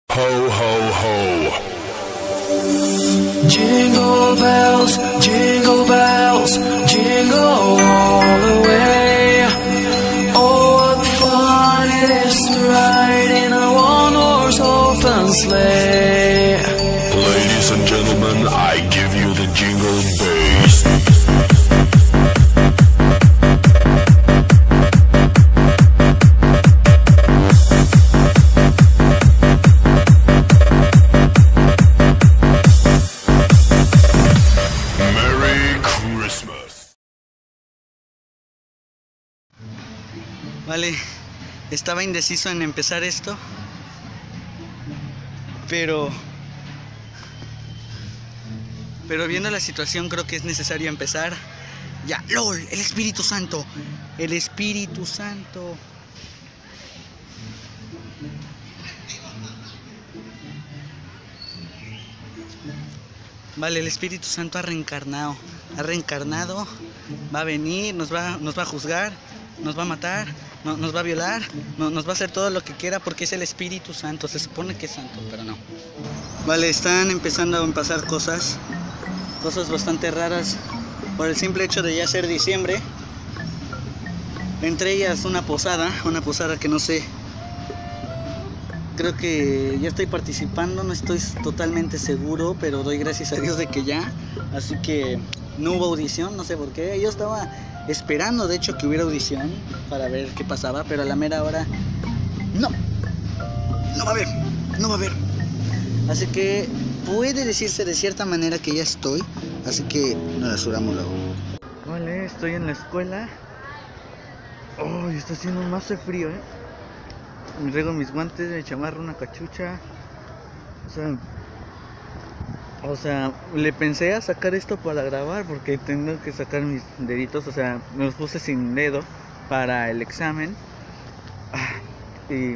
Ho, ho, ho. Jingle bells, jingle all the way. Oh, what fun it is to ride in a one-horse open sleigh. Ladies and gentlemen, I give you the jingle bass. Vale, estaba indeciso en empezar esto, pero viendo la situación creo que es necesario empezar. Ya, LOL, el Espíritu Santo, el Espíritu Santo. Vale, el Espíritu Santo ha reencarnado, va a venir, nos va a juzgar, nos va a matar, nos va a violar, nos va a hacer todo lo que quiera porque es el Espíritu Santo. Se supone que es santo, pero no. Vale, están empezando a pasar cosas bastante raras por el simple hecho de ya ser diciembre. Entre ellas una posada que no sé. Creo que ya estoy participando, no estoy totalmente seguro, pero doy gracias a Dios de que ya. Así que no hubo audición, no sé por qué. Yo estaba esperando, de hecho, que hubiera audición para ver qué pasaba, pero a la mera hora no va a haber. Así que puede decirse de cierta manera que ya estoy, así que nos rasuramos luego. Vale, estoy en la escuela. Oh, está haciendo más de frío, Me traigo mis guantes, mi chamarra, una cachucha. O sea, le pensé a sacar esto para grabar porque tengo que sacar mis deditos. O sea, me los puse sin dedo para el examen. Y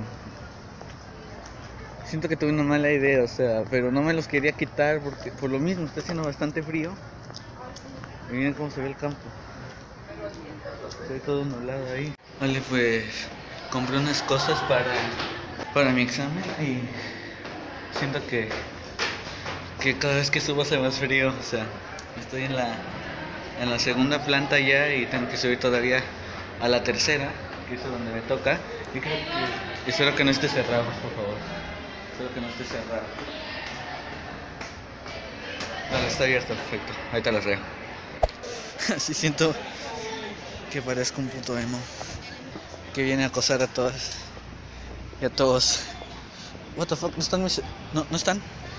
siento que tuve una mala idea, o sea, pero no me los quería quitar porque por lo mismo está haciendo bastante frío. Y miren cómo se ve el campo. Se ve todo nublado ahí. Vale, pues compré unas cosas para mi examen y siento que cada vez que subo hace más frío. O sea, estoy en la segunda planta ya y tengo que subir todavía a la tercera, que es donde me toca. Y creo que espero que no esté cerrado, por favor. Espero que no esté cerrado. Vale, está abierto, perfecto. Ahorita las veo. Así siento que parezco un puto emo que viene a acosar a todas y a todos. What the fuck, no están no están.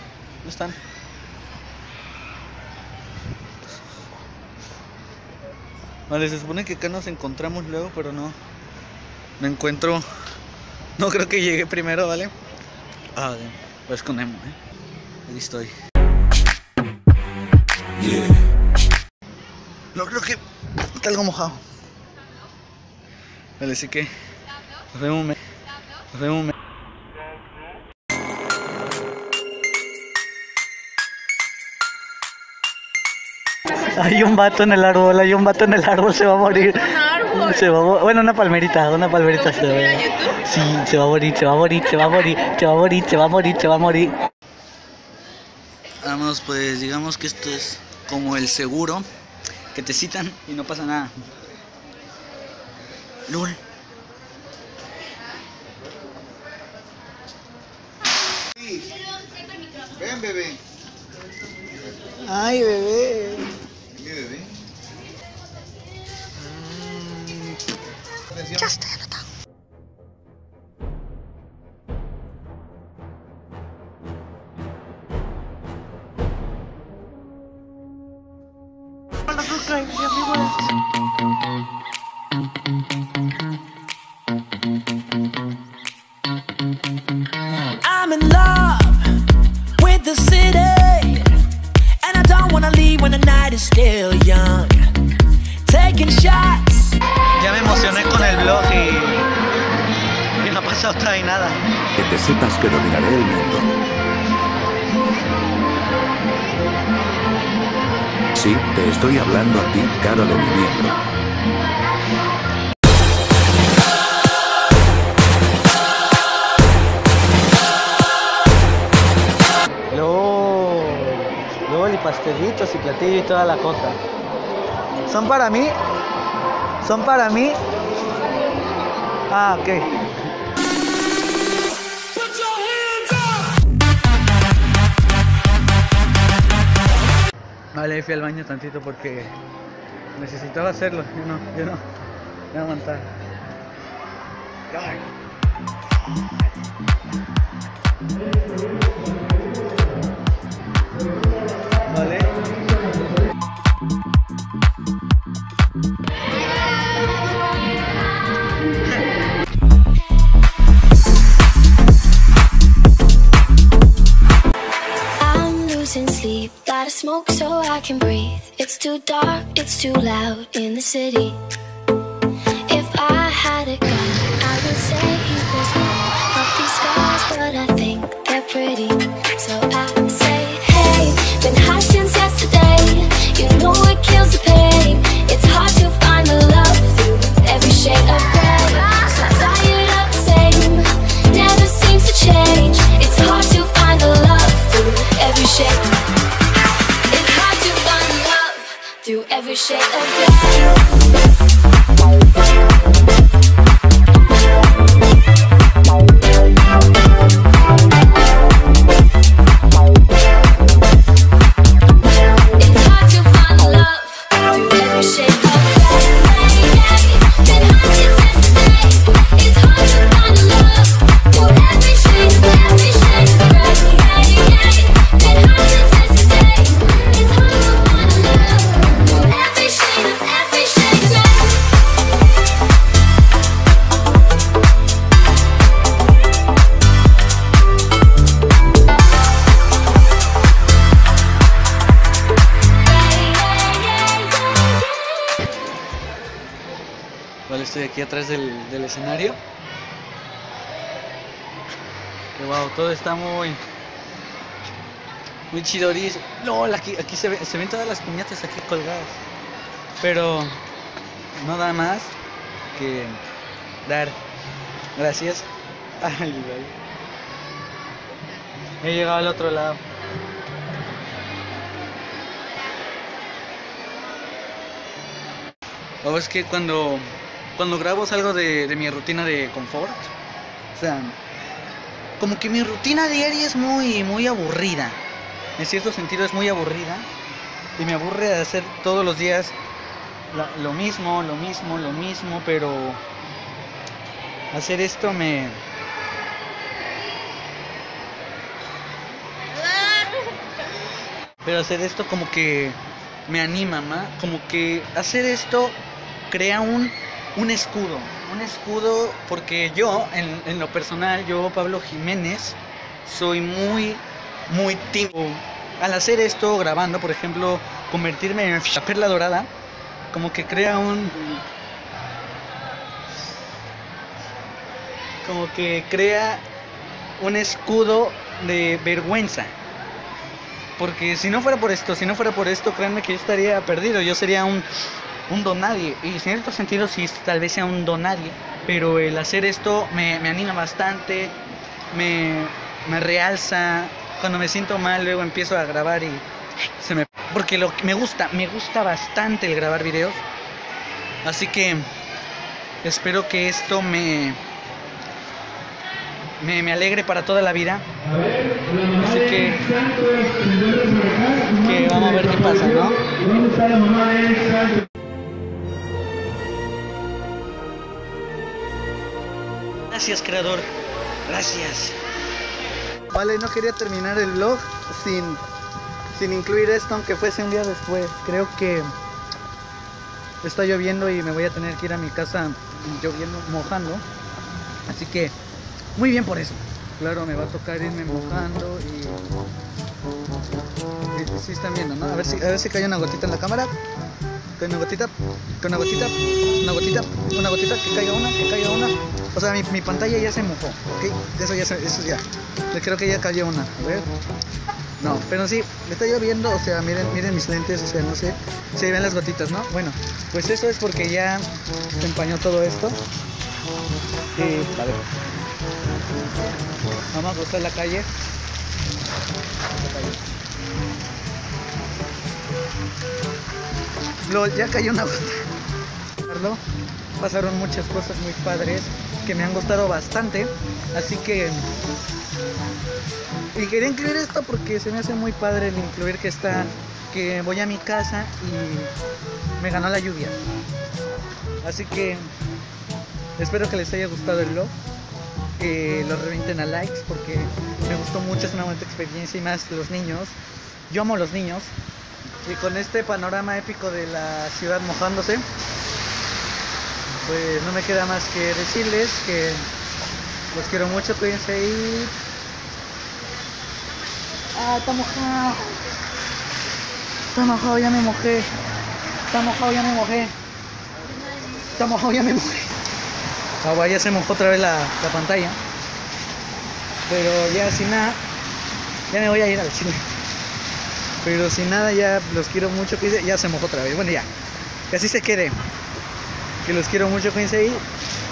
Vale, se supone que acá nos encontramos luego, pero no encuentro. No creo que llegue primero, ¿vale? Pues con emo, ahí estoy. No creo que está algo mojado. Vale, así que nos vemos. Hay un vato en el árbol, se va a morir. Bueno, una palmerita se ve. Sí, se va a morir. Vamos, pues digamos que esto es como el seguro, que te citan y no pasa nada. LOL. Ven, bebé. Ay, bebé. ¿Qué bebé? Ya estoy anotado. I'm in love with the city, and I don't wanna leave when the night is still young. Taking shots. Ya me emocioné con el vlog y no ha pasado otra y nada. Que te sepas que dominaré el mundo. Sí, te estoy hablando a ti, cara de mi miembro. pastelitos y platillo y toda la cosa. ¿Son para mí? ¿Son para mí? Ah, ok. Vale, fui al baño tantito porque necesitaba hacerlo. Yo no voy a aguantar. Ay. Vale. I'm losing sleep, gotta smoke so I can breathe. It's too dark, it's too loud in the city. If I had a gun, I would say he was mine. Got these scars, but I think they're pretty. So I say, hey, been high since yesterday. You know it kills the pain. It's hard to find the love through every shade of gray. So tired of the same, never seems to change. It's hard to find the love through every shade. It's hard to find the love through every shade of gray. Vale, estoy aquí atrás del escenario. Y wow, todo está muy chidoris. No, aquí se ven todas las piñatas aquí colgadas. Pero no da más que dar gracias. Ay, he llegado al otro lado. O es que cuando grabo salgo de mi rutina de confort. O sea, como que mi rutina diaria es muy aburrida. En cierto sentido es muy aburrida. Y me aburre de hacer todos los días lo mismo, pero hacer esto Pero hacer esto como que me anima, ¿ma? Como que hacer esto crea un escudo. Un escudo porque yo, en lo personal, yo, Pablo Jiménez, soy muy tímido. Al hacer esto, grabando, por ejemplo, convertirme en la perla dorada, como que crea un escudo de vergüenza. Porque si no fuera por esto, créanme que yo estaría perdido. Yo sería un donadie. Y en cierto sentido sí, tal vez sea un donadie. Pero el hacer esto me anima bastante. Me realza. Cuando me siento mal, luego empiezo a grabar y porque me gusta bastante el grabar videos. Así que espero que esto me alegre para toda la vida. Así que vamos a ver qué pasa, ¿no? Gracias, creador. Gracias. Vale, no quería terminar el vlog sin incluir esto, aunque fuese un día después. Creo que está lloviendo y me voy a tener que ir a mi casa lloviendo, mojando. Así que muy bien por eso. Claro, me va a tocar irme mojando y sí están viendo, ¿no? A ver si cae una gotita en la cámara. Cae una gotita, una gotita, que caiga una. O sea, mi pantalla ya se mojó, ¿ok? Eso ya. Creo que ya cayó una. A ver. No, pero sí, me está lloviendo, o sea, miren mis lentes, o sea, no sé si ven las gotitas, ¿no? Bueno, pues eso es porque ya se empañó todo esto. Y vale. Vamos a cruzar la calle. Ya cayó una gota. Pasaron muchas cosas muy padres que me han gustado bastante. Así que... Y quería incluir esto porque se me hace muy padre el incluir que voy a mi casa y me ganó la lluvia. Así que espero que les haya gustado el vlog. Que lo revienten a likes porque me gustó mucho, es una bonita experiencia y más los niños. Yo amo los niños. Y con este panorama épico de la ciudad mojándose, pues no me queda más que decirles que los quiero mucho, cuídense ahí. Ah, está mojado. Está mojado, ya me mojé. Está mojado, ya me mojé. Está mojado, ya me mojé. Agua, ya se mojó otra vez la pantalla. Pero ya sin nada, ya me voy a ir al cine. Pero sin nada, ya los quiero mucho, ya se mojó otra vez. Bueno, ya, que así se quede. Que los quiero mucho, cuídense ahí.